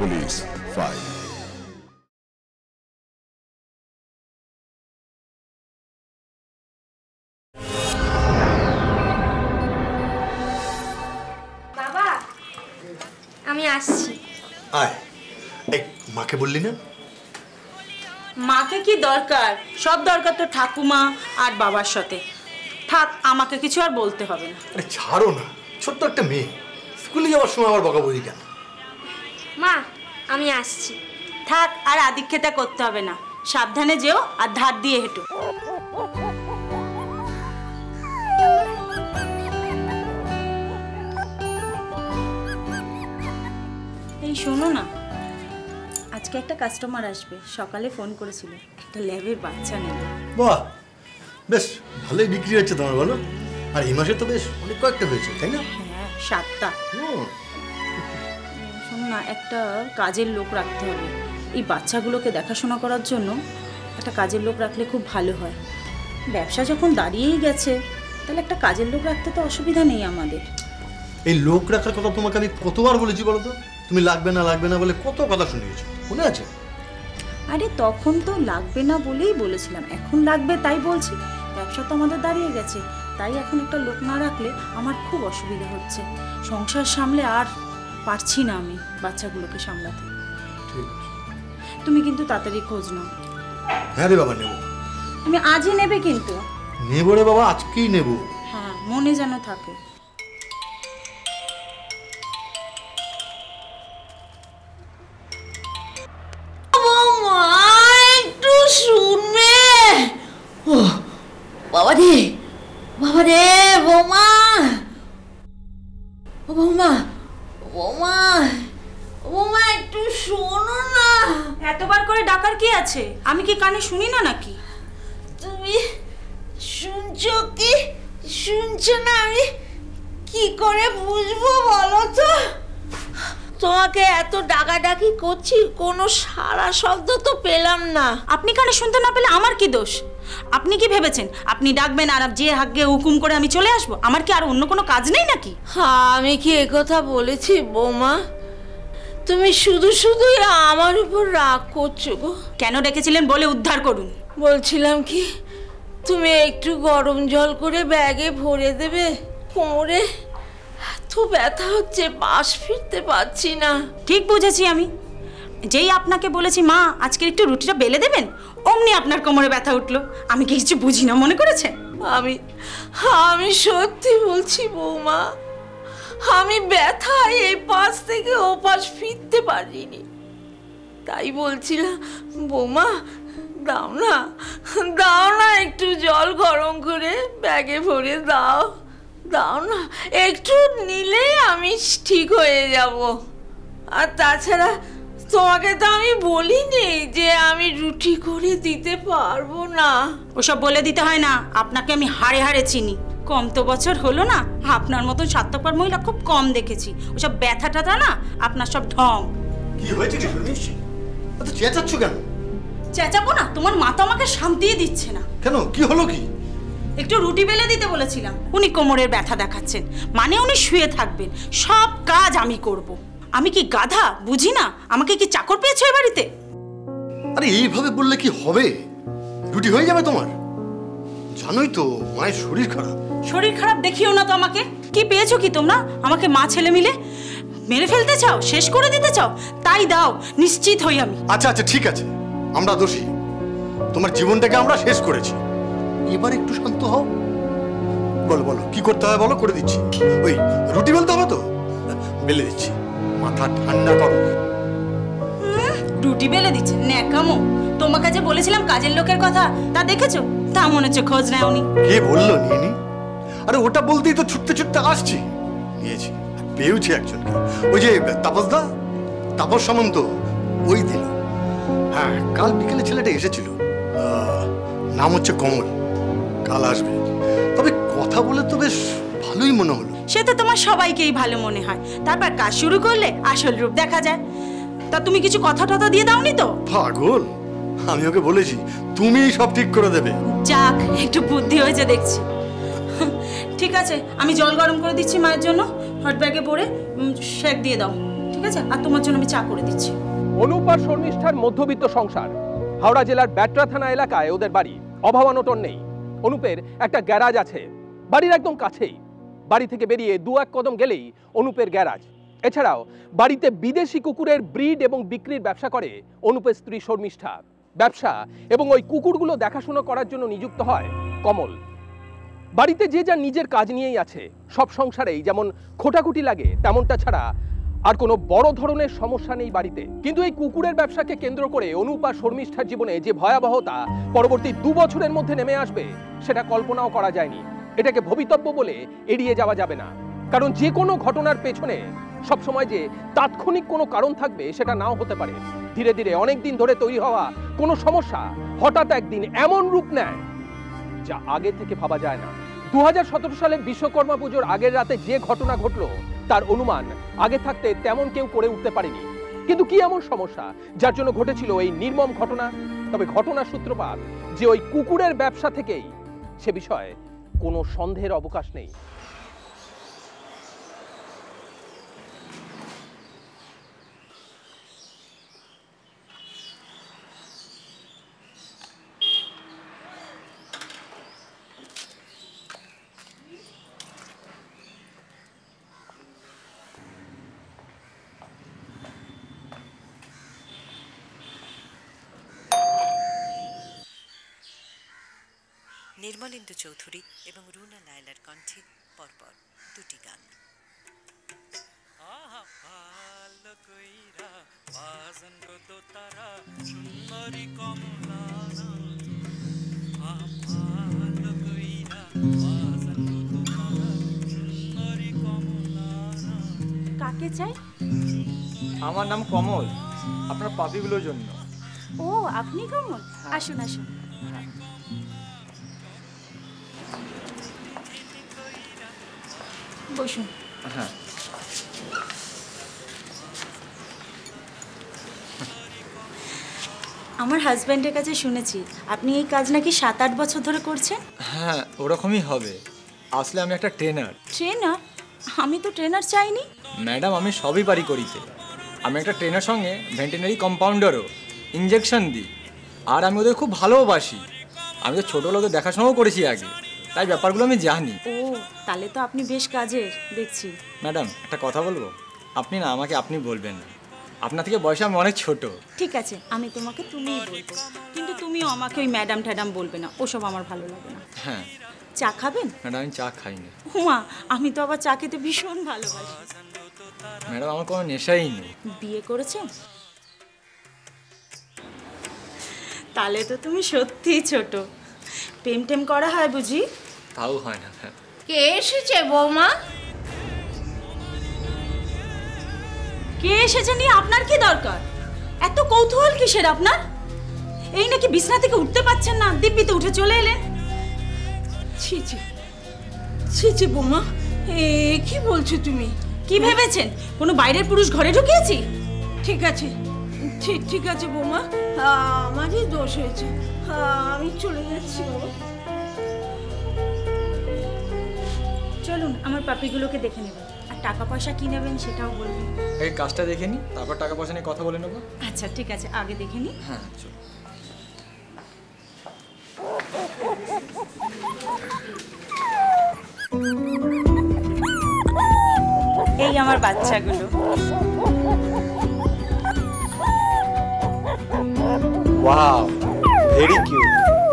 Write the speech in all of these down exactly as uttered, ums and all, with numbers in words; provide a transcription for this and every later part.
Police file. বাবা আমি আসছি। আয়, এই মাকে বললি না? মাকে কি দরকার? সব দরকার তো ঠাকুমা আর বাবার সাথে। থাক, আমাকে কিছু আর বলতে হবে না। আরে ছাড়ো না, ছোট্ট একটা মেয়ে, স্কুলে যাওয়ার সময় আবার বকাবকি কেন? মা আমি আসছি। থাক, আর আদিক্ষেতা করতে হবে না। সাবধানে যেও আর ধার দিয়ে হেঁটো। এই শোনো না, আজকে একটা কাস্টমার আসবে, সকালে ফোন করেছিল, একটা ল্যাবের বাচ্চা নেবে। বাহ, বেশ ভালোই বিক্রি হচ্ছে তোমার, বলো? আর এই মাসে তো বেশ অনেক কয়েকটা হয়েছে, তাই না? হ্যাঁ, সাতটা। শোনো না, একটা কাজের লোক রাখতে হবে এই বাচ্চাগুলোকে দেখাশোনা করার জন্য। একটা কাজের লোক রাখলে খুব ভালো হয়। ব্যবসা যখন দাঁড়িয়েই গেছে, তাহলে একটা কাজের লোক রাখতে তো অসুবিধা নেই আমাদের। এই লোক রাখার কথা তোমাকে আমি কতবার বলেছি বলো তো? তুমি লাগবে না লাগবে না বলে কত কথা শুনিয়েছো, মনে আছে? আরে তখন তো লাগবে না বলেই বলেছিলাম, এখন লাগবে তাই বলছি। ব্যবসা তো আমাদের দাঁড়িয়ে গেছে, তাই এখন একটা লোক না রাখলে আমার খুব অসুবিধা হচ্ছে। সংসার সামলে আর পারছি না আমি বাচ্চাগুলোকে সামলাতে। ঠিক, তুমি কিন্তু তাড়াতাড়ি খোঁজ নাও। হ্যাঁ রে বাবা, নেবো। তুমি আজই নেবে কিন্তু? নেবো রে বাবা, আজকেই নেবো। হ্যাঁ, মনে যেন থাকে। একটু শুনবে? ও বাবা রে, বাবা রে, বৌমা, ও বৌমা, বৌমা, বৌমা একটু শোনো না। এতবার করে ডাকার কি আছে? আমি কি কানে শুনি না নাকি? তুমি শুনছো কি শুনছো না আমি কি করে বুঝবো বলো তো? তোমাকে এত ডাকাডাকি করছি, কোনো সারা শব্দ তো পেলাম না। আপনি কানে শুনতে না পেলে আমার কি দোষ? আপনি কি ভেবেছেন আপনি ডাকবেন আর যে হাগে হুকুম করে আমি চলে আসবো? আমার কি আর অন্য কোনো কাজ নেই নাকি? হ্যাঁ, আমি কি একথা বলেছি বৌমা? তুমি শুধু শুধুই আমার উপর রাগ করছো গো। কেন ডেকেছিলেন বলে উদ্ধার করুন। বলছিলাম কি, তুমি একটু গরম জল করে ব্যাগে ভরে দেবে। কোমরে এত ব্যথা হচ্ছে, পাশ ফিরতে পারছি না। ঠিক বুঝেছি আমি। যেই আপনাকে বলেছি মা আজকে একটু রুটিটা বেলে দেবেন, অমনি আপনার কোমরে ব্যথা উঠলো। আমি কি কিছু বুঝি না মনে করেছেন? আমি আমি সত্যি বলছি বৌমা, আমি ব্যথায় এই পাশ থেকে ও পাশ ফিরতে পারিনি। তাই বলছিলাম বৌমা, দাও না, দাও না একটু জল গরম করে ব্যাগে ভরে দাও, দাও না। একটু নিলেই আমি ঠিক হয়ে যাব। আর তাছাড়া তোমাকে তো আমি বলিনি যে আমি রুটি করে দিতে পারবো না। ওসব বলে দিতে হয় না, আপনাকে আমি হাড়ে হাড়ে চিনি। কম তো বছর হলো না, আপনার মতন স্বার্থপর মহিলা খুব কম দেখেছি। ওসব ব্যথা টাথা না আপনার সব ঢং। কি হয়েছে কি শুনিস? এত চেঁচাচ্ছ কেন? চেঁচাবো না? তোমার মা তো আমাকে শান্তিই দিচ্ছে না। কেন, কি হলো কি? একটু রুটি বেলে দিতে বলেছিলাম, উনি কোমরের ব্যথা দেখাচ্ছেন, মানে উনি শুয়ে থাকবেন, সব কাজ আমি করব। আমি কি গাধা? বুঝি না? আমাকে কি চাকর পেয়েছো এ বাড়িতে? আরে এইভাবে বললে কি হবে? রুটি হয়ে যাবে তোমার। জানোই তো মায়ের শরীর খারাপ। শরীর খারাপ দেখিও না তো আমাকে। কি পেয়েছো কি তোমরা? আমাকে মা ছেলে মিলে মেরে ফেলতে চাও, শেষ করে দিতে চাও? তাই দাও, নিশ্চিত হই আমি। আচ্ছা আচ্ছা ঠিক আছে, আমরা দোষী। তোমার জীবনটাকে আমরা শেষ করেছি। এবার একটু শান্ত হও। বলো বলো কি করতে হবে বলো, করে দিচ্ছি। ওই রুটি বেলতে হবে তো, বেলে দিচ্ছি। মাথা ঠান্ডা করো। রুটি বেলে দিচ্ছে ন্যাকামো। তোমাকে যে বলেছিলাম কাজের লোকের কথা, তা দেখেছো? তা মনে হচ্ছে খোঁজ নেয় উনি। কে বললো নিয়ে নি? আরে ওটা বলতেই তো ছুটতে ছুটতে আসছি। নিয়েছি, পেয়েছি একজনকে। ওই যে তাপস দা, তাপস সামন্ত, ওই দিল। হ্যাঁ, কাল বিকেলে ছেলেটা এসেছিল, নাম হচ্ছে কমল। কাল আসবে। তবে কথা বলে তো বেশ ভালোই মনে হলো। সে তো তোমার সবাইকেই ভালো মনে হয়, তারপর কাজ শুরু করলে আসল রূপ দেখা যায়। তা তুমি কিছু কথা টথা দিয়ে দাওনি তো? পাগল, আমি ওকে বলেছি তুমিই সব ঠিক করে দেবে। যাক, একটু বুদ্ধি হয়েছে দেখছি। ঠিক আছে, আমি জল গরম করে দিচ্ছি মায়ের জন্য, হট ব্যাগে ভরে শেক দিয়ে দাও। ঠিক ঠিক আছে? আর তোমার জন্য আমি চা করে দিচ্ছি। অনুপ আর শর্মিষ্ঠার মধ্যবিত্ত সংসার। হাওড়া জেলার ব্যাটরা থানা এলাকায় ওদের বাড়ি। অভাব অনটন নেই। অনুপের একটা গ্যারাজ আছে বাড়ির একদম কাছেই। বাড়ি থেকে বেরিয়ে দু এক কদম গেলেই অনুপের গ্যারাজ। এছাড়াও বাড়িতে বিদেশি কুকুরের ব্রিড এবং বিক্রির ব্যবসা করে অনুপের স্ত্রী শর্মিষ্ঠা। ব্যবসা এবং ওই কুকুরগুলো দেখাশোনা করার জন্য নিযুক্ত হয় কমল। বাড়িতে যে যার নিজের কাজ নিয়েই আছে। সব সংসারেই যেমন খোটাখুটি লাগে তেমনটা ছাড়া আর কোনো বড় ধরনের সমস্যা নেই বাড়িতে। কিন্তু এই কুকুরের ব্যবসাকে কেন্দ্র করে অনুপ আর শর্মিষ্ঠার জীবনে যে ভয়াবহতা পরবর্তী দু বছরের মধ্যে নেমে আসবে সেটা কল্পনাও করা যায়নি। এটাকে ভবিতব্য বলে এড়িয়ে যাওয়া যাবে না, কারণ যে কোনো ঘটনার পেছনে সবসময় যে তাৎক্ষণিক কোনো কারণ থাকবে সেটা নাও হতে পারে। ধীরে ধীরে অনেক দিন ধরে তৈরি হওয়া কোনো সমস্যা হঠাৎ একদিন এমন রূপ নেয় যা আগে থেকে ভাবা যায় না। দু হাজার সতেরো সালের বিশ্বকর্মা পুজোর আগের রাতে যে ঘটনা ঘটলো তার অনুমান আগে থাকতে তেমন কেউ করে উঠতে পারেনি। কিন্তু কি এমন সমস্যা যার জন্য ঘটেছিল এই নির্মম ঘটনা? তবে ঘটনার সূত্রপাত যে ওই কুকুরের ব্যবসা থেকেই, সে বিষয়ে কোনো সন্দেহের অবকাশ নেই। নির্মলেন্দু চৌধুরী এবং রুনা লায়লার কণ্ঠে পরপর দুটি গান। কাকে চাই? আমার নাম কমল, আপনার পাপিগুলোর জন্য। ও, আপনি কমল? আসুন আসুন। বসুন। হ্যাঁ, আমার হাজব্যান্ডের কাছে শুনেছি আপনি এই কাজ নাকি সাত আট বছর ধরে করছেন। হ্যাঁ ওরকমই হবে। আসলে আমি একটা ট্রেনার। ট্রেনার? আমি তো ট্রেনার চাইনি। ম্যাডাম আমি সবই পারি করিতে। আমি একটা ট্রেনার সঙ্গে ভেটেরিনারি কম্পাউন্ডারও, ইঞ্জেকশন দিই, আর আমি ওদের খুব ভালোবাসি। আমি তো ছোটো লোকের দেখাশোনাও করেছি আগে, তাই ব্যাপারগুলো আমি জানি। ও, তাহলে তো আপনি বেশ কাজের দেখছি। ম্যাডাম একটা কথা বলবো? আপনি না আমাকে আপনি বলবেন না, আপনার থেকে বয়সে আমি অনেক ছোট। ঠিক আছে, আমি তোমাকে তুমিই বলবো, কিন্তু তুমিও আমাকে ওই ম্যাডাম ট্যাডাম বলবে না, ওসব আমার ভালো লাগে না। হ্যাঁ। চা খাবেন? ম্যাডাম আমি চা খাই না। হুমা, আমি তো আবার চা খেতে ভীষণ ভালোবাসি। ম্যাডাম আমার কোনো নেশাই নেই। বিয়ে করেছেন? তাহলে তো তুমি সত্যিই ছোট। প্রেম টেম করা হয় বুঝি? তাও হয় না। কে এসেছে বৌমা? কে এসেছে নিয়ে আপনার কি দরকার? এত কৌতূহল কিসের আপনার? এই নাকি বিছানা থেকে উঠতে পারছেন না, দিব্যিতে উঠে চলে এলেন। ছি ছি ছি ছি বৌমা, এ কি বলছো তুমি? কি ভেবেছেন কোনো বাইরের পুরুষ ঘরে ঢুকিয়েছি? ঠিক আছে, ঠিক ঠিক আছে বৌমা, আমারই দোষ হয়েছে। আমি চলে যাচ্ছি বাবা। চলুন, আমার পাপিগুলোকে দেখে নেবেন, আর টাকা পয়সা কি নেবেন সেটাও বলবেন। এই কাজটা দেখে নি, তারপর টাকা পয়সা নিয়ে কথা বলে নেবো। আচ্ছা ঠিক আছে, আগে দেখে নি। হ্যাঁ চলো। এই আমার বাচ্চাগুলো। Wow, very cute.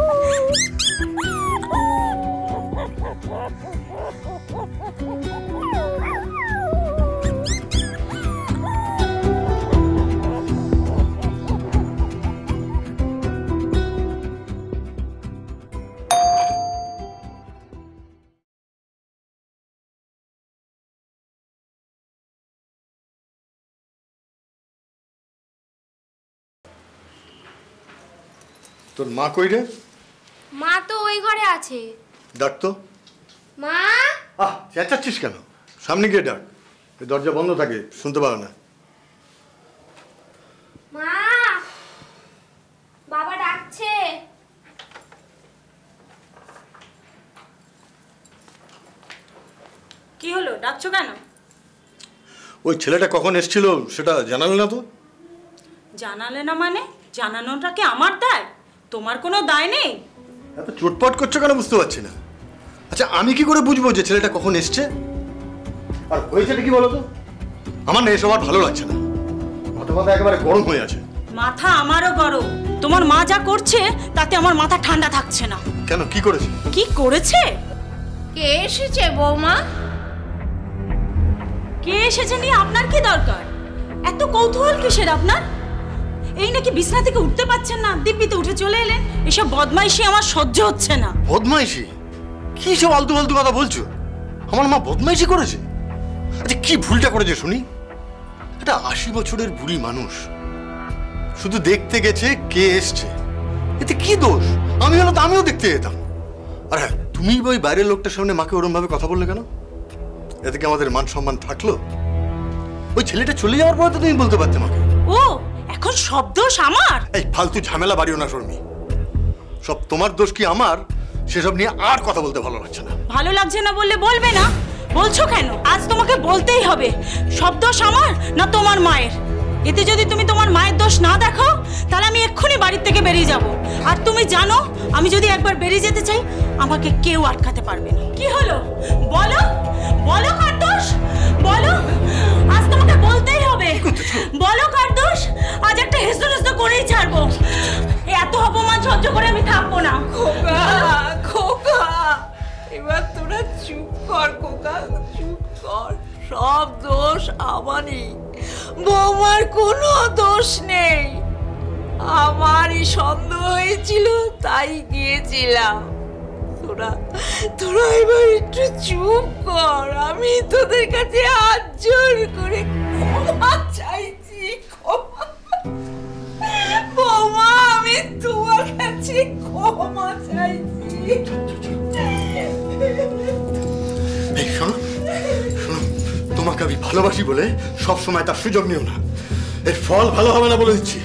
তোর মা কই রে? মা তো ওই ঘরে আছে। ডাক তো। মা, আহ, চেঁচাচ্ছিস কেন? সামনে গিয়ে ডাক, এই দরজা বন্ধ থাকে, শুনতে পাও না। মা, বাবা ডাকছে। কি হলো, ডাকছো কেন? ওই ছেলেটা কখন এসেছিল সেটা জানালে না তো? জানালে না মানে? জানানোটা কি আমার দায়? তোমার কোনো দায় নেই? এত চটপট করছো কেন বুঝতে পারছি না। আচ্ছা আমি কি করে বুঝবো যে ছেলেটা কখন এসছে? আর হয়েছেটা কি বলো তো? আমার না এসব আর ভালো লাগছে না, মাথা মাথা একেবারে গরম হয়ে আছে। মাথা আমারও গরম। তোমার মা যা করছে তাতে আমার মাথা ঠান্ডা থাকছে না। কেন, কি করেছে? কি করেছে? কে এসেছে বৌমা? কে এসেছে নিয়ে আপনার কি দরকার? এত কৌতূহল কিসের আপনার? এই নাকি বিছানা থেকে উঠতে পারছেন না, দিব্যিতে উঠে চলে এলেন। এসব বদমাইশি আমার সহ্য হচ্ছে না। বদমাইশি? কি সব আলতু ফালতু কথা বলছো? আমার মা বদমাইশি করেছে? আচ্ছা কি ভুলটা করেছে শুনি? একটা আশি বছরের বুড়ি মানুষ, শুধু দেখতে গেছে কে এসছে, এতে কি দোষ? আমি হলো তো আমিও দেখতে যেতাম। আর হ্যাঁ, তুমি ওই বাইরের লোকটার সামনে মাকে ওরম ভাবে কথা বললে কেন? এতে কি আমাদের মান সম্মান থাকলো? ওই ছেলেটা চলে যাওয়ার পরে তো তুমি বলতে পারতে মাকে। ও এখন সব দোষ আমার? এই ফালতু ঝামেলা বাড়িও না শর্মি, সব তোমার দোষ কি আমার সেসব নিয়ে আর কথা বলতে ভালো লাগছে না। ভালো লাগছে না বললে বলবে না, বলছো কেন? আজ তোমাকে বলতেই হবে। সব দোষ আমার না তোমার মায়ের? এতে যদি তুমি তোমার মায়ের দোষ না দেখো তাহলে আমি এক্ষুনি বাড়ির থেকে বেরিয়ে যাব। আর তুমি জানো আমি যদি একবার বেরিয়ে যেতে চাই আমাকে কেউ আটকাতে পারবে না। কি হলো বলো, বলো কার দোষ? বলো, আজ তোমাকে বলতেই হবে। বলো কার দোষ? আজ একটা হেসো হেসো করেই ছাড়বো। এত অপমান সহ্য করে আমি থাকবো না। খোকা, খোকা, এবার তোরা চুপ কর খোকা, চুপ কর। সব দোষ আমারই, বৌমার কোনো দোষ নেই। আমারই সন্দেহ হয়েছিল তাই গিয়েছিলাম। তোরা তোরা এবার একটু চুপ কর। আমি তোদের কাছে হাত জোর করে ক্ষমা চাইছি, ক্ষমা। বৌমা আমি তোমার কাছে ক্ষমা চাইছি। এই শোনো, শোনো, তোমাকে আমি ভালোবাসি বলে সব সময় তার সুযোগ নিও না, এর ফল ভালো হবে না বলে দিচ্ছি।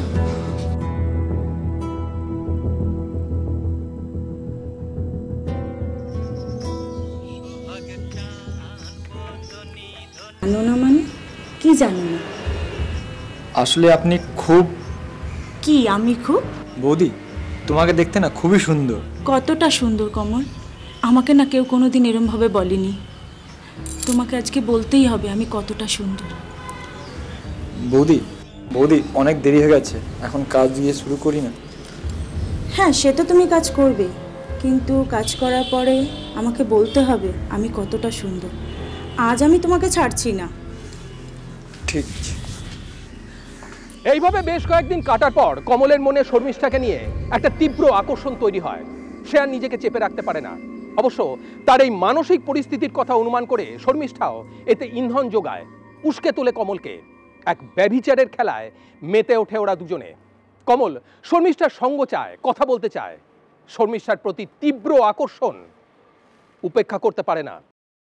জানো না মানে? কি জানো না? আসলে আপনি খুব... কি আমি খুব? বৌদি তোমাকে দেখতে না খুবই সুন্দর। কতটা সুন্দর কমল? আমাকে না কেউ কোনোদিন এরমভাবে বলেনি। তোমাকে আজকে বলতেই হবে আমি কতটা সুন্দর। বৌদি বৌদি অনেক দেরি হয়ে গেছে, এখন কাজ দিয়ে শুরু করি না? হ্যাঁ সে তো তুমি কাজ করবে, কিন্তু কাজ করার পরে আমাকে বলতে হবে আমি কতটা সুন্দর। আজ আমি তোমাকে ছাড়ছি না। ঠিক আছে। এইভাবে বেশ কয়েকদিন কাটার পর কমলের মনে শর্মিষ্ঠাকে নিয়ে একটা তীব্র আকর্ষণ তৈরি হয়। সে আর নিজেকে চেপে রাখতে পারে না। অবশ্য তার এই মানসিক পরিস্থিতির কথা অনুমান করে শর্মিষ্ঠাও এতে ইন্ধন যোগায়, উস্কে তোলে কমলকে। এক ব্যভিচারের খেলায় মেতে ওঠে ওরা দুজনে। কমল শর্মিষ্ঠার সঙ্গ চায়, কথা বলতে চায়। শর্মিষ্ঠার প্রতি তীব্র আকর্ষণ উপেক্ষা করতে পারে না।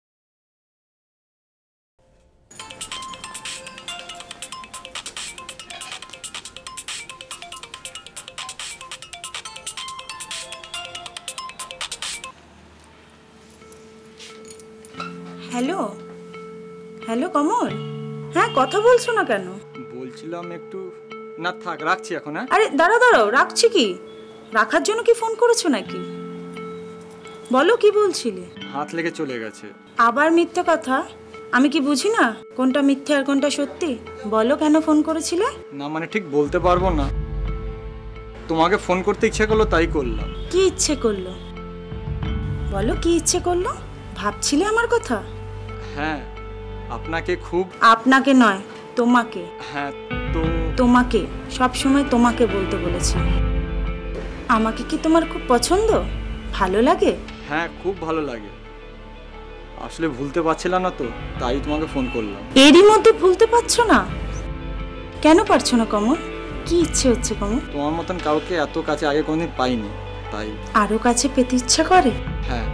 হ্যালো হ্যালো কমল, হ্যাঁ কথা বলছো না কেন? বলছিলাম একটু... না থাক, রাখছি এখন। হ্যাঁ আরে দাঁড়াও দাঁড়াও, রাখছি কি? রাখার জন্য কি ফোন করেছো নাকি? বলো কি বলছিলে? হাত লেগে চলে গেছে। আবার মিথ্যে কথা? আমি কি বুঝি না কোনটা মিথ্যে আর কোনটা সত্যি? বলো কেন ফোন করেছিলে? না মানে ঠিক বলতে পারবো না, তোমাকে ফোন করতে ইচ্ছে করলো তাই করলাম। কি ইচ্ছে করলো বলো, কি ইচ্ছে করলো? ভাবছিলে আমার কথা? হ্যাঁ আপনাকে খুব... আপনাকে নয় তোমাকে। হ্যাঁ তো... তোমাকে, সব সময় তোমাকে বলতে বলেছি। আমাকে কি তোমার খুব পছন্দ, ভালো লাগে? হ্যাঁ খুব ভালো লাগে, আসলে ভুলতে পারছিলাম না তো তাই তোমাকে ফোন করলাম। এরই মধ্যে ভুলতে পারছো না? কেন পারছো না কমল? কি ইচ্ছে হচ্ছে কমল? তোমার মতন কাউকে এত কাছে আগে কোনোদিন পাইনি, তাই। আরো কাছে পেতে ইচ্ছা করে? হ্যাঁ।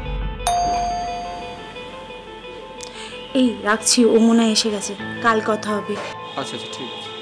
এই রাখছি, ও মনে এসে গেছে, কাল কথা হবে। আচ্ছা আচ্ছা ঠিক আছে।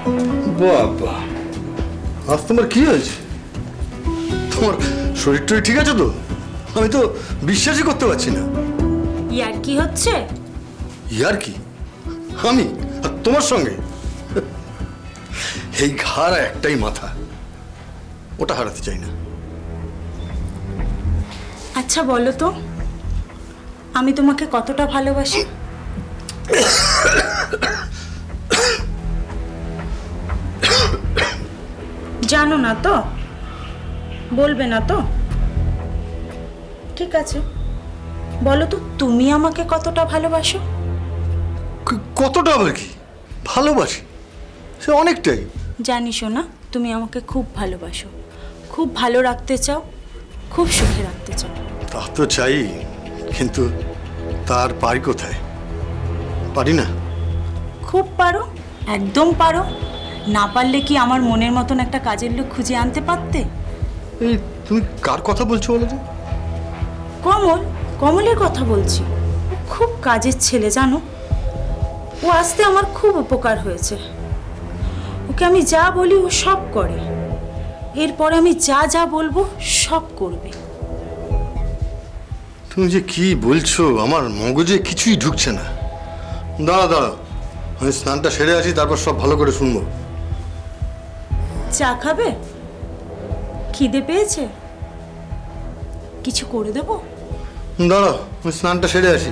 বাবা, আজ তোমার কি হয়েছে? তোমার শরীর টরীর ঠিক আছে তো? আমি তো বিশ্বাসই করতে পারছি না। ইয়ার কি হচ্ছে? ইয়ার কি? আমি আর তোমার সঙ্গে? এই ঘাড় একটাই মাথা, ওটা হারাতে চাই না। আচ্ছা বলো তো, আমি তোমাকে কতটা ভালোবাসি? জানো না তো? বলবে না তো? ঠিক আছে, বলো তো তুমি আমাকে কতটা ভালোবাসো? কতটা আবার কি? ভালোবাসি সে অনেকটাই। জানি শোনা, তুমি আমাকে খুব ভালোবাসো, খুব ভালো রাখতে চাও, খুব সুখে রাখতে চাও। তা তো চাই, কিন্তু তার পারি কোথায়? পারি না। খুব পারো, একদম পারো। না পারলে কি আমার মনের মতন একটা কাজের লোক খুঁজে আনতে পারতে? এই তুমি কার কথা বলছো বলো তো? কমল, কমলের কথা বলছি। খুব কাজের ছেলে জানো, ও আসতে আমার খুব উপকার হয়েছে। ওকে আমি যা বলি ও সব করে, এরপরে আমি যা যা বলবো সব করবে। তুমি যে কি বলছো, আমার মগজে কিছুই ঢুকছে না। দাঁড়া দাঁড়া, আমি স্নানটা সেরে আছি, তারপর সব ভালো করে শুনবো। চা খাবে? খিদে পেয়েছে? কিছু করে দেবো? দাঁড়াও, আমি স্নানটা সেরে আসি।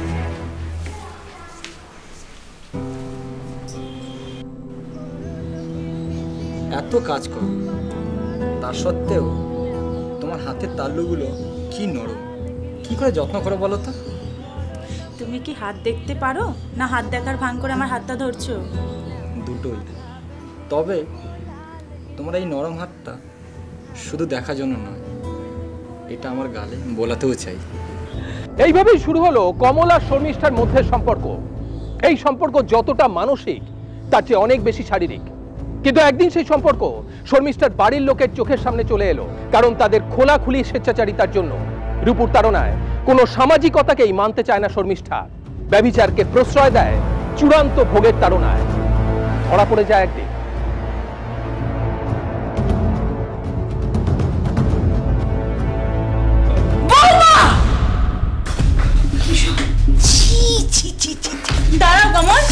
এত কাজ করো, তার সত্ত্বেও তোমার হাতের তালুগুলো কি নরম, কি করে যত্ন করো বলো তো? তুমি কি হাত দেখতে পারো, না হাত দেখার ভান করে আমার হাতটা ধরছো? দুটোই। তবে তোমার এই নরম হাতটা শুধু দেখার জন্য নয়, এটা আমার গালে বোলাতেও চাই। এইভাবেই শুরু হলো কমল আর শর্মিষ্ঠার মধ্যে সম্পর্ক। এই সম্পর্ক যতটা মানসিক তার চেয়ে অনেক বেশি শারীরিক। কিন্তু একদিন সেই সম্পর্ক শর্মিষ্ঠার বাড়ির লোকের চোখের সামনে চলে এলো, কারণ তাদের খোলাখুলি স্বেচ্ছাচারিতার জন্য। রূপুর তাড়নায় কোনো সামাজিকতাকেই মানতে চায় না শর্মিষ্ঠা, ব্যভিচারকে প্রশ্রয় দেয় চূড়ান্ত ভোগের তাড়নায়। ধরা পড়ে যায় একদিন। দাঁড়াও কমল,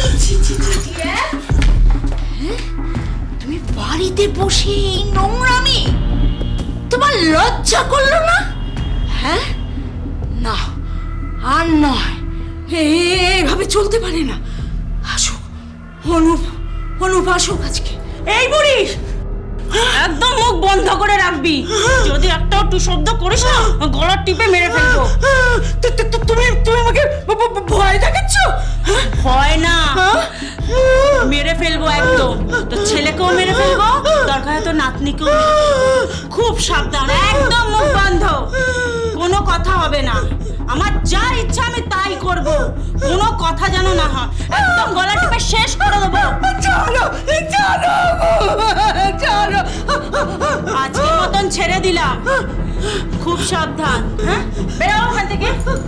তুমি বাড়িতে বসে এই নোংরামি, তোমার লজ্জা করলো না? হ্যাঁ না, আর নয়, এইভাবে চলতে পারে না। আসুক অনুপ, অনুপ আসুক আজকে। এই বুড়ি, একদম মুখ বন্ধ করে রাখবি। যদি একটা একটু শব্দ করিস না, গলার টিপে মেরে ফেলবো। তুমি তুমি আমাকে ভয় দেখাচ্ছ? ভয় না, মেরে ফেলবো একদম। তো ছেলেকেও মেরে ফেলবো, দরকার হয় তো নাতনিকেও। খুব সাবধান, একদম মুখ বন্ধ, কোনো কথা হবে না। আমার যা ইচ্ছা আমি তাই করব, কোনো কথা যেন না হয়। একদম গলা টিপে শেষ করে দেবো। চলো চলো চলো, আজকের মতন ছেড়ে দিলাম, খুব সাবধান। হ্যাঁ, বেরো ওখান থেকে।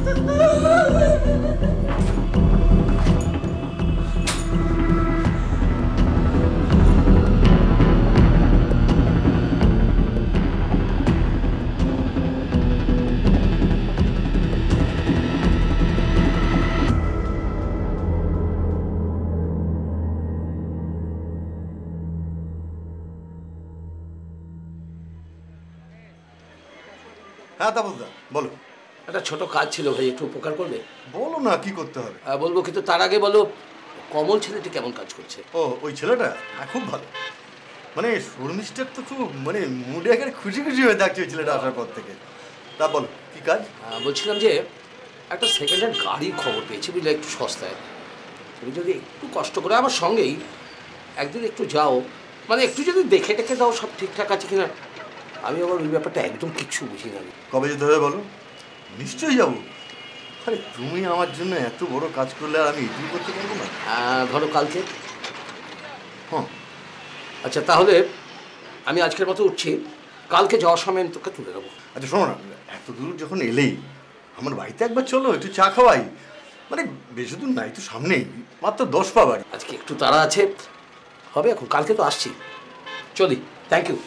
হ্যাঁ তাপসদা বলো। একটা ছোট কাজ ছিল ভাই, একটু উপকার করবে? বলো না, কি করতে হবে? হ্যাঁ বলবো, কিন্তু তার আগে বলো কমল ছেলেটি কেমন কাজ করছে? ও ওই ছেলেটা? হ্যাঁ খুব ভালো। মানে শর্মিষ্ঠার তো খুব মানে মুডে একেবারে খুশি খুশি হয়ে থাকছে ওই ছেলেটা আসার পর থেকে। তা বলো কি কাজ? বলছিলাম যে একটা সেকেন্ড হ্যান্ড গাড়ির খবর পেয়েছি বুঝলে, একটু সস্তায়। তুমি যদি একটু কষ্ট করে আমার সঙ্গেই একদিন একটু যাও, মানে একটু যদি দেখে টেখে দাও সব ঠিকঠাক আছে কিনা। আমি আবার ওই ব্যাপারটা একদম কিচ্ছু বুঝি না। কবে যেতে হবে বলো? নিশ্চয়ই যাবো। আরে তুমি আমার জন্য এত বড় কাজ করলে আর আমি এটুকু করতে পারবো না? ধরো কালকে। হ্যাঁ আচ্ছা তাহলে আমি আজকের মতো উঠছি, কালকে যাওয়ার সময় তোকে তুলে দেবো। আচ্ছা শোনো না, এত দূর যখন এলেই আমার বাড়িতে একবার চলো, একটু চা খাওয়াই। মানে বেশি দূর নাই তো, সামনেই মাত্র দশ পা বাড়ি। আজকে একটু তাড়া আছে, হবে এখন, কালকে তো আসছি, চলি, থ্যাংক ইউ।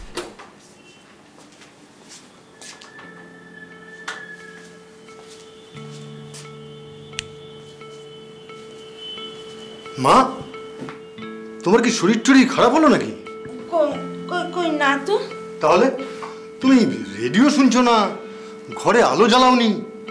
মা, তোমার কি শরীর টরীর খারাপ হলো নাকি? কই না তো। তাহলে তুমি রেডিও শুনছো না, ঘরে আলো জ্বালাওনি?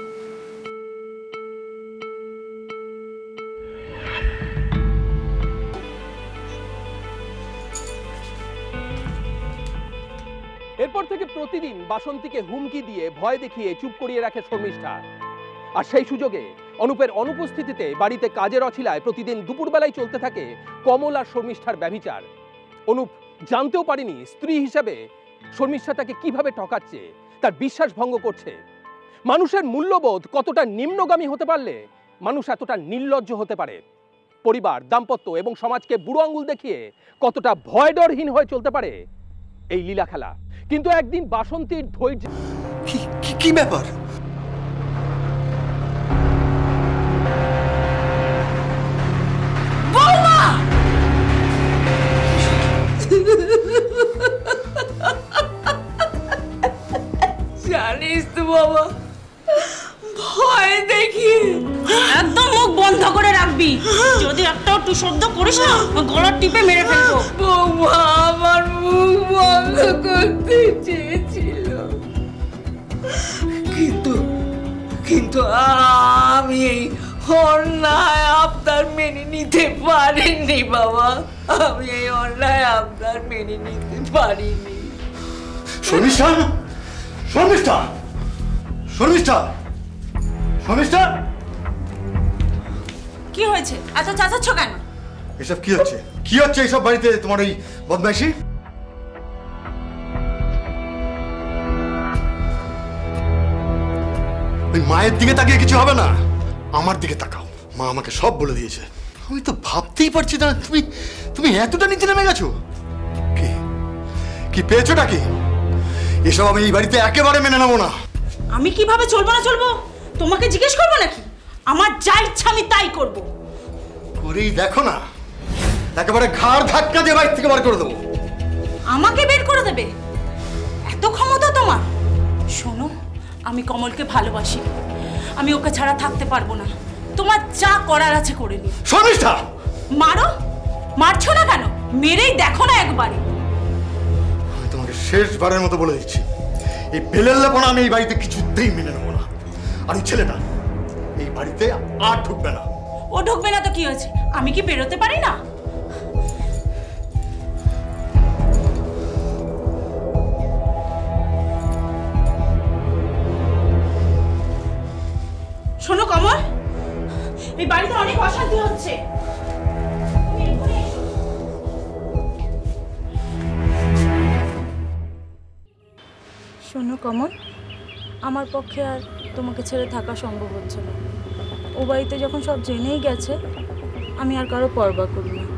এরপর থেকে প্রতিদিন বাসন্তীকে হুমকি দিয়ে ভয় দেখিয়ে চুপ করিয়ে রাখে শর্মিষ্ঠা। আর সেই সুযোগে অনুপের অনুপস্থিতিতে বাড়িতে কাজের অছিলায় প্রতিদিন দুপুরবেলায় চলতে থাকে কমল আর শর্মিষ্ঠার ব্যভিচার। অনুপ জানতেও পারেনি স্ত্রী হিসাবে শর্মিষ্ঠা তাকে কিভাবে ঠকাচ্ছে, তার বিশ্বাস ভঙ্গ করছে। মানুষের মূল্যবোধ কতটা নিম্নগামী হতে পারলে মানুষ এতটা নির্লজ্জ হতে পারে। পরিবার, দাম্পত্য এবং সমাজকে বুড়ো আঙ্গুল দেখিয়ে কতটা ভয় ডরহীন হয়ে চলতে পারে এই লীলা খেলা। কিন্তু একদিন বাসন্তীর ধৈর্য কি ব্যাপার? জানিস তো বাবা, ভয় দেখি একদম মুখ বন্ধ করে রাখবি, যদি একটাও টু শব্দ করিস না গলা টিপে মেরে ফেলবো। বৌমা আমার মুখ বন্ধ করতে চেয়েছিল, কিন্তু কিন্তু আমি এই অন্যায় আবদার মেনে নিতে পারিনি বাবা, আমি এই অন্যায় আবদার মেনে নিতে পারিনি। শর্মিষ্ঠা, শর্মিষ্ঠা, শর্মিষ্ঠা, শর্মিষ্ঠা, কি হয়েছে? এত চাচাচ্ছ কেন? এসব কি হচ্ছে? কি হচ্ছে এইসব বাড়িতে তোমার এই বদমাইশি? ওই মায়ের দিকে তাকিয়ে কিছু হবে না, আমার দিকে তাকাও। মা আমাকে সব বলে দিয়েছে। আমি তো ভাবতেই পারছি না তুমি তুমি এতটা নিচে নেমে গেছো। কি কি পেয়েছোটা কি? এসব আমি এই বাড়িতে একেবারে মেনে নেবো না। আমি কিভাবে চলবো না চলবো তোমাকে জিজ্ঞেস করবো নাকি? আমার যা ইচ্ছা আমি তাই করব। করেই দেখো না, একেবারে ঘাড় ধাক্কা দিয়ে বাড়ি থেকে বার করে দেবো। আমাকে বের করে দেবে? এত ক্ষমতা তোমার? শোনো, আমি কমলকে ভালোবাসি, আমি ওকে ছাড়া থাকতে পারবো না। তোমার যা করার আছে করে নি। শর্মিষ্ঠা, মারো। মারছো না কেন? মেরেই দেখো না একবারে। আমি তোমাকে শেষবারের মতো বলে দিচ্ছি, এই বেলেল্লাপনা আমি এই বাড়িতে কিছুতেই মেনে নেবো না। আর ওই ছেলেটা এই বাড়িতে আর ঢুকবে না। ও ঢুকবে না তো কি হয়েছে? আমি কি বেরোতে পারি না? শোনো কমল, এই বাড়িতে অনেক অশান্তি হচ্ছে। শোনো কমল, আমার পক্ষে আর তোমাকে ছেড়ে থাকা সম্ভব হচ্ছে না। ও বাড়িতে যখন সব জেনেই গেছে, আমি আর কারো পরবা করি না।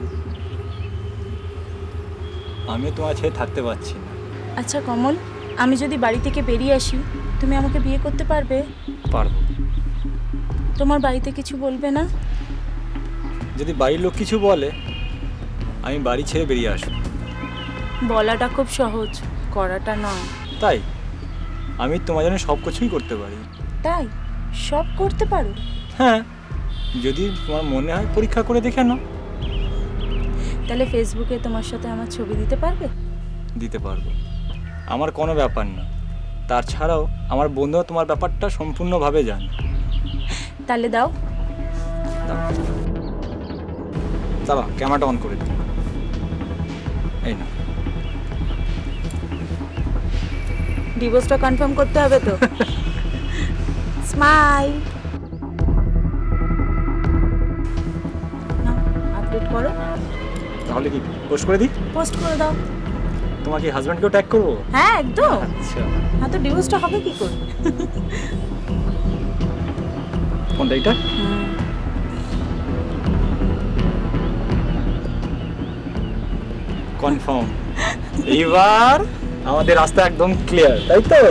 আমি তোমার ছেড়ে থাকতে পারছি না। আচ্ছা কমল, আমি যদি বাড়ি থেকে বেরিয়ে আসি, তুমি আমাকে বিয়ে করতে পারবে? পারবো। তোমার বাড়িতে কিছু বলবে না? যদি বাড়ির লোক কিছু বলে, আমি বাড়ি ছেড়ে বেরিয়ে আসবো। বলাটা খুব সহজ, করাটা নয়। তাই আমি তোমার জন্য সব কিছুই করতে পারি। তাই সব করতে পারো? হ্যাঁ, যদি তোমার মনে হয় পরীক্ষা করে দেখে নাও। তাহলে ফেসবুকে তোমার সাথে আমার ছবি দিতে পারবে? দিতে পারবো, আমার কোনো ব্যাপার না। তাছাড়াও আমার বন্ধুরা তোমার ব্যাপারটা সম্পূর্ণভাবে জানে। তাহলে দাও। দাও, দাঁড়া, ক্যামেরাটা অন করে দিই। এই না, ডিভোর্সটা কনফার্ম করতে হবে তো। স্মাইল। না, আপডেট করো। তাহলে কি পোস্ট করে দিই? পোস্ট করে দাও। তোমাকে হাজব্যান্ডকেও ট্যাগ করবো? হ্যাঁ একদম। আচ্ছা, হ্যাঁ, তো ডিভোর্সটা হবে কি করে? কোনটা এটা? কনফার্ম। এইবার আমাদের রাস্তা একদম ক্লিয়ার, তাই তো?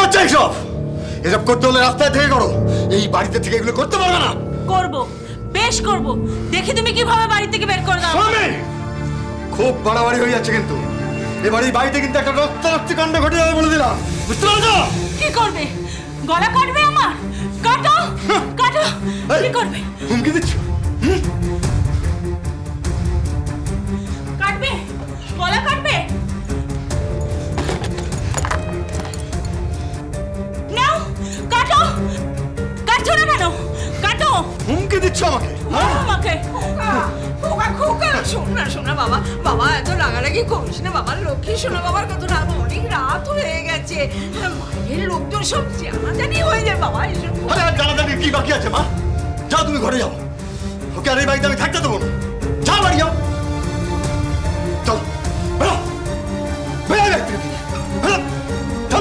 হচ্ছে এইসব? এসব করতে হলে রাস্তায় থেকে করো, এই বাড়িতে থেকে এগুলো করতে পারবে না। করব, বেশ করব। দেখি তুমি কিভাবে বাড়ি থেকে বের করে দাও। স্বামী, খুব বাড়াবাড়ি হয়ে যাচ্ছে কিন্তু। এবার এই বাড়িতে কিন্তু একটা রক্তারক্তি কাণ্ড ঘটে যাবে বলে দিলাম, বুঝতে পারছো? কি করবে? গলা কাটবে আমার? কাটো, কাটো। কি করবে? হুমকি দিচ্ছ? কাটবে? গলা কাটবে? নাও, কাটো। কাটছো না কেন? কাটো। হুমকি দিচ্ছ আমাকে? আমাকে খোকা খোকা শোন না শোনা বাবা বাবা এত রাগারাগি করিস না বাবার লক্ষ্মী শোনা বাবার কত রাত অনেক রাত হয়ে গেছে মায়ের লোকজন সব জানাজানি হয়ে যায় বাবা এসব আরে আর জানাজানি কি বাকি আছে মা? যাও তুমি ঘরে যাও, ওকে আর এই বাড়িতে আমি থাকতে দেবো না। যাও বাড়ি যাও, চল বেরো, বেরো এই বাড়ি থেকে, বেরো, চল।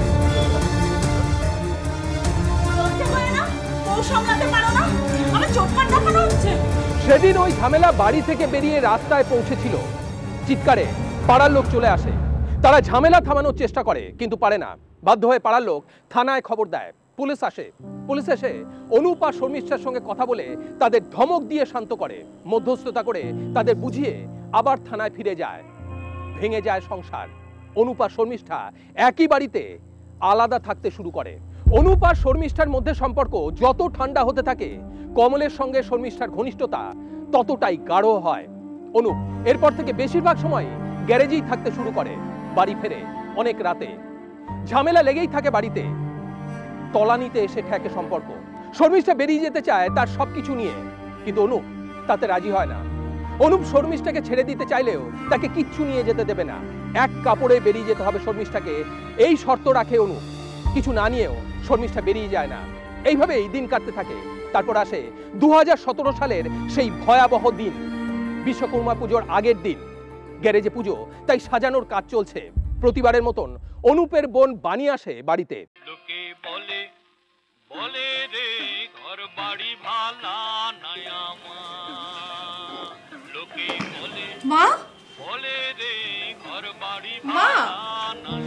লজ্জা করে না? বউ সামলাতে পারো না? আমার চোখমার দেখানো হচ্ছে। সেদিন ওই ঝামেলা বাড়ি থেকে বেরিয়ে রাস্তায় পৌঁছেছিল। চিৎকারে পাড়ার লোক চলে আসে। তারা ঝামেলা থামানোর চেষ্টা করে কিন্তু পারে না। বাধ্য হয়ে পাড়ার লোক থানায় খবর দেয়। পুলিশ আসে। পুলিশ এসে অনুপ আর শর্মিষ্ঠার সঙ্গে কথা বলে তাদের ধমক দিয়ে শান্ত করে, মধ্যস্থতা করে তাদের বুঝিয়ে আবার থানায় ফিরে যায়। ভেঙে যায় সংসার। অনুপ আর শর্মিষ্ঠা একই বাড়িতে আলাদা থাকতে শুরু করে। অনুপ আর শর্মিষ্ঠার মধ্যে সম্পর্ক যত ঠান্ডা হতে থাকে, কমলের সঙ্গে শর্মিষ্ঠার ঘনিষ্ঠতা ততটাই গাঢ় হয়। অনুপ এরপর থেকে বেশিরভাগ সময় গ্যারেজেই থাকতে শুরু করে। বাড়ি ফেরে অনেক রাতে। ঝামেলা লেগেই থাকে বাড়িতে। তলানিতে এসে ঠেকে সম্পর্ক। শর্মিষ্ঠা বেরিয়ে যেতে চায় তার সবকিছু নিয়ে, কিন্তু অনুপ তাতে রাজি হয় না। অনুপ শর্মিষ্ঠাকে ছেড়ে দিতে চাইলেও তাকে কিচ্ছু নিয়ে যেতে দেবে না। এক কাপড়ে বেরিয়ে যেতে হবে শর্মিষ্ঠাকে, এই শর্ত রাখে অনুপ। কিছু না নিয়েও শর্মিষ্ঠা বেরিয়ে যায় না। এইভাবেই দিন কাটতে থাকে। তারপর আসে দু হাজার সতেরো সালের সেই ভয়াবহ দিন, বিশ্বকর্মা পুজোর আগের দিন। গ্যারেজে পুজো, তাই সাজানোর কাজ চলছে। প্রতিবারের মতন অনুপের বোন বানি আসে বাড়িতে। লোকে বলে বলে রে ঘর বাড়ি ভালা নাই আমার, লোকে বলে মা বলে রে ঘর বাড়ি মা ভালা নাই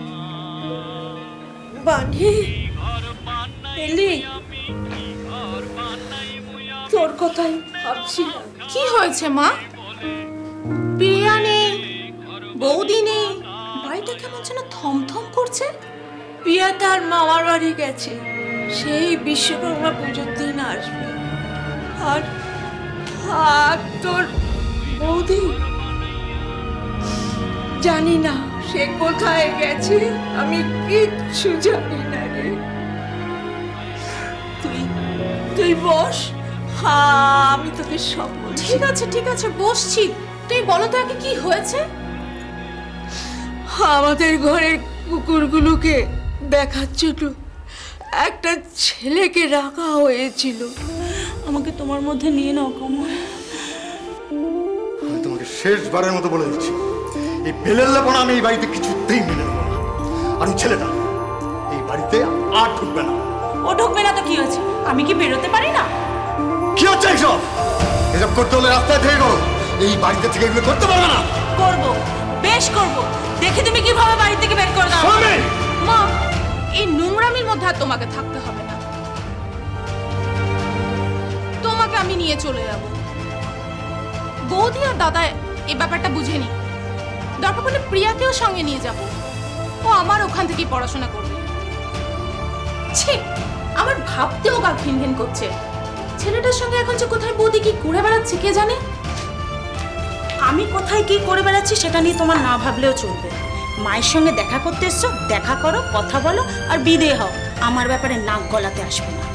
আমার, বানি ঘর বানাই এলি আমি ঘর বানাই মুয়া তোর কথাই ভাবছিলাম কি হয়েছে মা? প্রিয়া নেই, বৌদি নেই, বাড়িটা কেমন যেন থমথম করছে। প্রিয়া তার মামার বাড়ি গেছে, সেই বিশ্বকর্মা পুজোর দিন আসবে। আর আর তোর বৌদি জানি না সে কোথায় গেছে, আমি কিচ্ছু জানি না রে। তুই তুই বস, হ্যাঁ আমি তোকে সব বলছি। ঠিক আছে ঠিক আছে বসছি, তুমি বলো তো আগে কি হয়েছে। আমাদের ঘরের কুকুরগুলোকে দেখার জন্য একটা ছেলেকে রাখা হয়েছিল। আমাকে তোমার মধ্যে নিয়ে নাও কমল। আমি তোমাকে শেষবারের মতো বলে দিচ্ছি, এই বেলের লেপনা আমি এই বাড়িতে কিছুতেই মেনে নেব না। আর ছেলেটা এই বাড়িতে আর ঢুকবে না। ও ঢুকবে না তো কি হয়েছে? আমি কি বেরোতে পারি না? কি হচ্ছে এইসব? এসব করতে হলে রাস্তায় থেকে করো, এই বাড়িতে থেকে এগুলো করতে পারবে না। করব, বেশ করব। দেখি তুমি কিভাবে বাড়ি থেকে বের করে দাও। স্বামী, মা এই নোংরামির মধ্যে আর তোমাকে থাকতে হবে না, তোমাকে আমি নিয়ে চলে যাব। বৌদি আর দাদা এই ব্যাপারটা বুঝেনি, দরকার পড়লে প্রিয়াকেও সঙ্গে নিয়ে যাব, ও আমার ওখান থেকেই পড়াশোনা করবে। ছি, আমার ভাবতেও গা ঘিন ঘিন করছে। ছেলেটার সঙ্গে এখন যে কোথায় বৌদি কি ঘুরে বেড়াচ্ছে কে জানে। আমি কোথায় কি করে বেড়াচ্ছি সেটা নিয়ে তোমার না ভাবলেও চলবে। মায়ের সঙ্গে দেখা করতে এসছো, দেখা করো, কথা বলো আর বিদেয় হও। আমার ব্যাপারে নাক গলাতে আসবে না।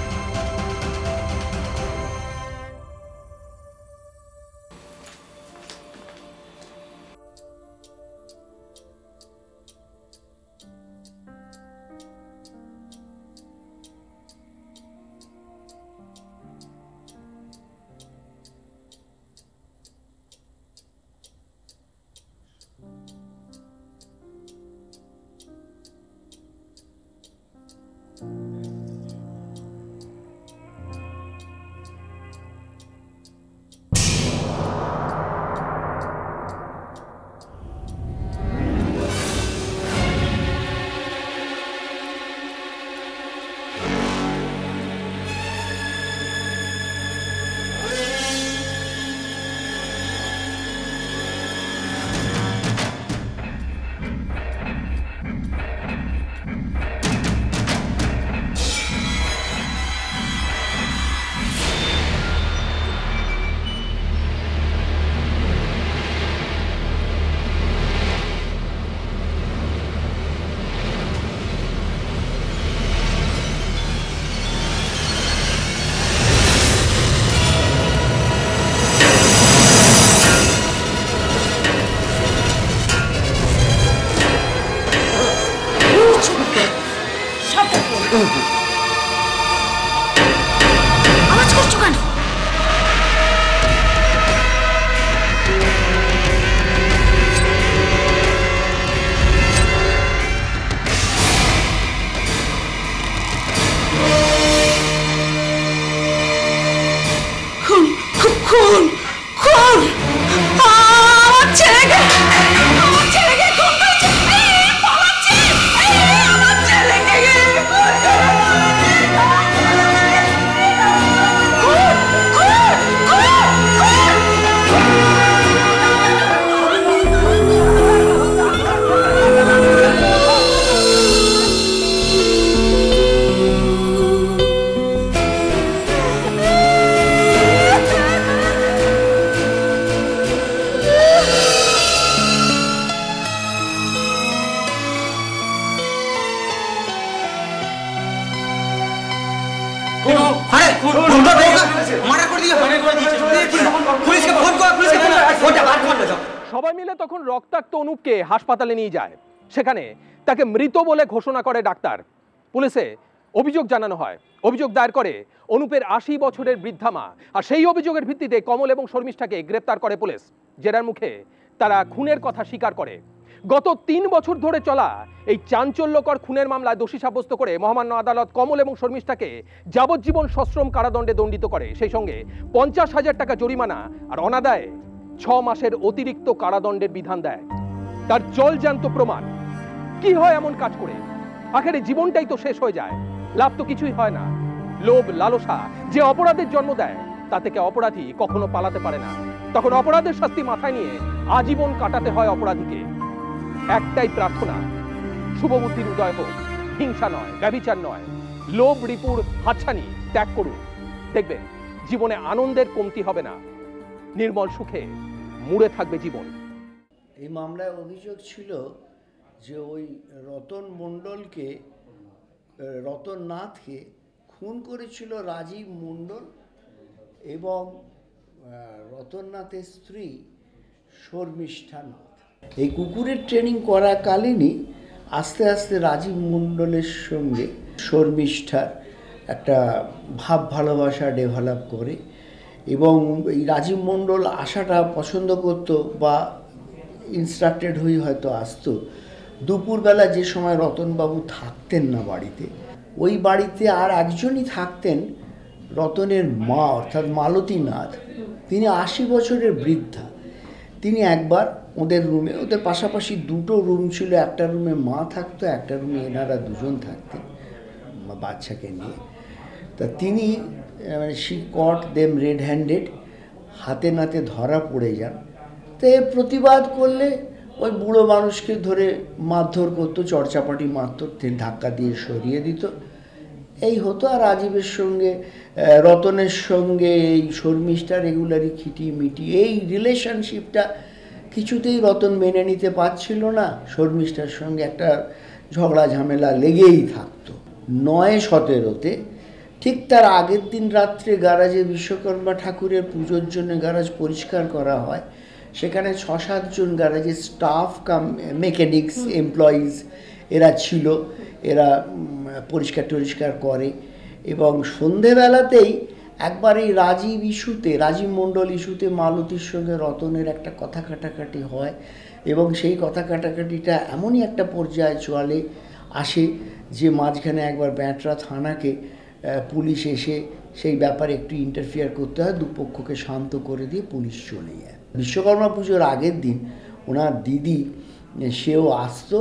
সবাই মিলে তখন রক্তাক্ত অনুপকে হাসপাতালে নিয়ে যায়। সেখানে তাকে মৃত বলে ঘোষণা করে ডাক্তার। পুলিশে অভিযোগ জানানো হয়, অভিযোগ দায়ের করে অনুপের আশি বছরের বৃদ্ধা মা। আর সেই অভিযোগের ভিত্তিতে কমল এবং শর্মিষ্ঠাকে গ্রেপ্তার করে পুলিশ। জেরার মুখে তারা খুনের কথা স্বীকার করে। গত তিন বছর ধরে চলা এই চাঞ্চল্যকর খুনের মামলায় দোষী সাব্যস্ত করে মহামান্য আদালত কমল এবং শর্মিষ্ঠাকে যাবজ্জীবন সশ্রম কারাদণ্ডে দণ্ডিত করে। সেই সঙ্গে পঞ্চাশ হাজার টাকা জরিমানা আর অনাদায়ে ছ মাসের অতিরিক্ত কারাদণ্ডের বিধান দেয়। তার জলজ্যান্ত প্রমাণ। কি হয় এমন কাজ করে? আখেরে জীবনটাই তো শেষ হয়ে যায়, লাভ তো কিছুই হয় না। লোভ লালসা যে অপরাধের জন্ম দেয়, তা থেকে অপরাধী কখনো পালাতে পারে না। তখন অপরাধের শাস্তি মাথায় নিয়ে আজীবন কাটাতে হয় অপরাধীকে। একটাই প্রার্থনা, শুভবুদ্ধির উদয় হোক। হিংসা নয়, ব্যভিচার নয়, লোভ রিপুর হাতছানি ত্যাগ করুন। দেখবেন জীবনে আনন্দের কমতি হবে না, নির্মল সুখে মুড়ে থাকবে জীবন। এই মামলায় অভিযোগ ছিল যে ওই রতন মণ্ডলকে, রতন নাথকে খুন করেছিল রাজীব মণ্ডল এবং রতন নাথের স্ত্রী শর্মিষ্ঠা নাথ। এই কুকুরের ট্রেনিং করাকালীনই আস্তে আস্তে রাজীব মণ্ডলের সঙ্গে শর্মিষ্ঠার একটা ভাব ভালোবাসা ডেভেলপ করে এবং এই রাজীব মণ্ডল আসাটা পছন্দ করত বা ইনস্ট্রাক্টেড হয়ে হয়তো আসতো। দুপুরবেলা যে সময় রতনবাবু থাকতেন না বাড়িতে, ওই বাড়িতে আর একজনই থাকতেন, রতনের মা অর্থাৎ মালতী নাথ। তিনি আশি বছরের বৃদ্ধা। তিনি একবার ওদের রুমে, ওদের পাশাপাশি দুটো রুম ছিল, একটা রুমে মা থাকতো, একটা রুমে এনারা দুজন থাকতেন বাচ্চাকে নিয়ে। তা তিনি she caught them red handed, হাতে নাতে ধরা পড়ে যান। তো এ প্রতিবাদ করলে ওই বুড়ো মানুষকে ধরে মারধর করতো, চড়চাপাটি মারতো, ধাক্কা দিয়ে সরিয়ে দিত। এই হতো। আর রাজীবের সঙ্গে রতনের সঙ্গে এই শর্মিষ্ঠা রেগুলারই খিটি মিটি। এই রিলেশনশিপটা কিছুতেই রতন মেনে নিতে পারছিল না। শর্মিষ্ঠার সঙ্গে একটা ঝগড়া ঝামেলা লেগেই থাকতো। নয় সতেরোতে ঠিক তার আগের দিন রাত্রে গ্যারাজে বিশ্বকর্মা ঠাকুরের পুজোর জন্য গ্যারাজ পরিষ্কার করা হয়। সেখানে ছ সাতজন গ্যারাজের স্টাফ কাম মেকানিক্স এমপ্লয়িজ এরা ছিল। এরা পরিষ্কার টরিষ্কার করে এবং সন্ধেবেলাতেই একবার এই রাজীব ইস্যুতে, রাজীব মণ্ডল ইস্যুতে মালতীর সঙ্গে রতনের একটা কথা কাটাকাটি হয় এবং সেই কথা কাটাকাটিটা এমনই একটা পর্যায়ে চলে আসে যে মাঝখানে একবার ব্যাটরা থানাকে পুলিশ এসে সেই ব্যাপারে একটু ইন্টারফিয়ার করতে হয়। দুপক্ষকে শান্ত করে দিয়ে পুলিশ চলে যায়। বিশ্বকর্মা পুজোর আগের দিন ওনার দিদি সেও আসতো,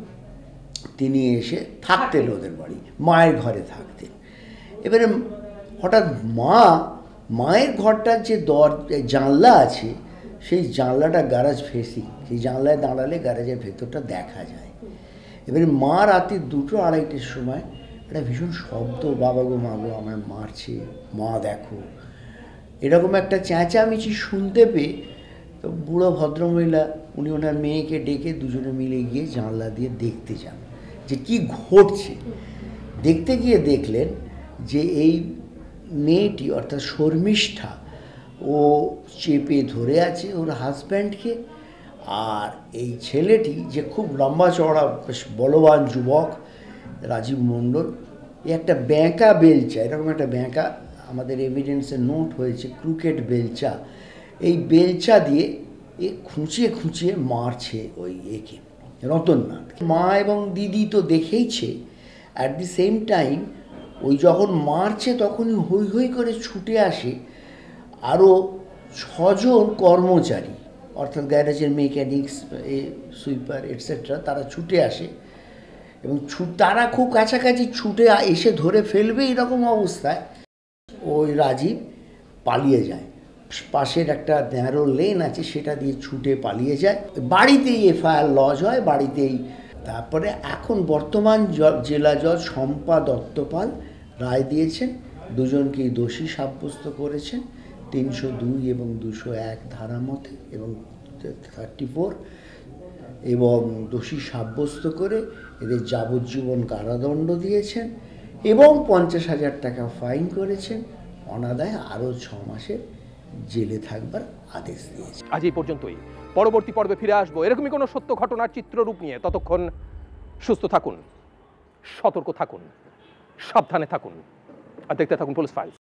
তিনি এসে থাকতেন ওদের বাড়ি, মায়ের ঘরে থাকতেন। এবারে হঠাৎ মা মায়ের ঘরটার যে দর জানলা আছে, সেই জানলাটা গ্যারাজ ফেসিং, সেই জানলায় দাঁড়ালে গ্যারাজের ভেতরটা দেখা যায়। এবারে মা রাতে দুটো আড়াইটের সময় একটা ভীষণ শব্দ, বাবা গো মা গো আমায় মারছে, মা দেখো, এরকম একটা চেঁচামেচি শুনতে পেয়ে তো বুড়ো ভদ্রমহিলা উনি ওনার মেয়েকে ডেকে দুজনে মিলে গিয়ে জানলা দিয়ে দেখতে যান যে কি ঘটছে। দেখতে গিয়ে দেখলেন যে এই মেয়েটি অর্থাৎ শর্মিষ্ঠা ও চেপে ধরে আছে ওর হাজব্যান্ডকে, আর এই ছেলেটি যে খুব লম্বা চওড়া বেশ বলবান যুবক রাজীব মণ্ডল, এ একটা ব্যাঁকা বেলচা, এরকম একটা ব্যাঁকা আমাদের এভিডেন্সে নোট হয়েছে, ক্রুকেট বেলচা, এই বেলচা দিয়ে এ খুঁচিয়ে খুঁচিয়ে মারছে ওই একে রতননাথ। মা এবং দিদি তো দেখেইছে। অ্যাট দি সেম টাইম ওই যখন মারছে তখনই হৈ হৈ করে ছুটে আসে আরও ছজন কর্মচারী, অর্থাৎ গ্যারেজের মেকানিক্স, এ সুইপার এটসেট্রা, তারা ছুটে আসে এবং তারা খুব কাছাকাছি ছুটে এসে ধরে ফেলবে এরকম অবস্থায় ওই রাজীব পালিয়ে যায়। পাশের একটা ন্যারো লেন আছে, সেটা দিয়ে ছুটে পালিয়ে যায়। বাড়িতেই এফআইআর লজ হয়, বাড়িতেই। তারপরে এখন বর্তমান জেলা জজ শম্পা দত্তপাল রায় দিয়েছেন, দুজনকেই দোষী সাব্যস্ত করেছেন তিনশো দুই এবং দুশো এক ধারা মতে এবং থার্টি ফোর এবং দোষী সাব্যস্ত করে এদের যাবজ্জীবন কারাদণ্ড দিয়েছেন এবং পঞ্চাশ হাজার টাকা ফাইন করেছেন, অনাদায়ে আরও ছ মাসের জেলে থাকবার আদেশ দিয়েছে। আজ এই পর্যন্তই। পরবর্তী পর্বে ফিরে আসবো এরকমই কোনো সত্য ঘটনার চিত্ররূপ নিয়ে। ততক্ষণ সুস্থ থাকুন, সতর্ক থাকুন, সাবধানে থাকুন আর দেখতে থাকুন পুলিশ ফাইলস।